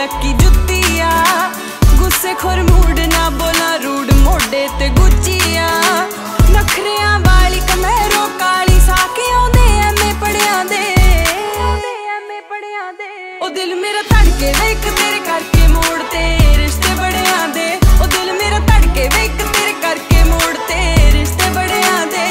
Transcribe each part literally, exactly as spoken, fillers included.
lucky जुत्तिया गुस्से खोर mood ना बोला रूड मोडे ते गुच्चिया नखरियां वाली कमेरो काली साके आउंदे एमे पड़ियां दे एमे पड़ियां दे ओ दिल मेरा धड़के वेख तेरे करके मोड़ते रिश्ते बड़े आंदे ओ दिल मेरा धड़के वेख तेरे करके मोड़ते रिश्ते बड़े आंदे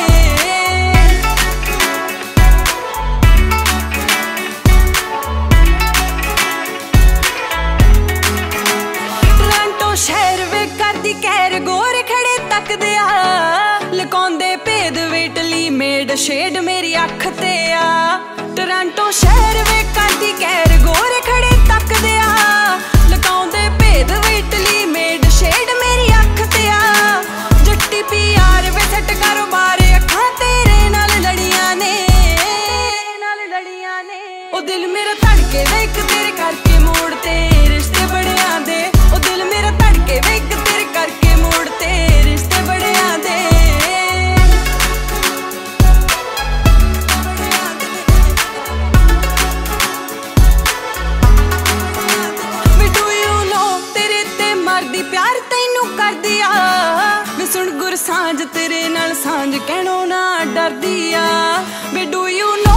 टोरंटो शहर वे करदी कहर गोरे खड़े तकदे आ लकाउंदे भेद वेटली मेड शेड मेरी अख ते आ टोरंटो शहर वे करदी कहर गोरे खड़े तकदे आ लकाउंदे भेद वेटली मेड शेड मेरी अख ते आ जट्टी पीआर वे सट कारोबार अखां तेरे नाल लड़ियां ने नाल लड़ियां ने ओ दिल मेरा धड़के वेख तेरे करके मोड़ते रिश्ते बड़े आंदे ओ दिल मेरा धड़के वेख तेरे करके मोड़ते रिश्ते बड़े आंदे प्यार तैनू कर दिया वे सुन गुर सांझ तेरे नाल सांझ कहणों ना डर दिया वे डू यू नो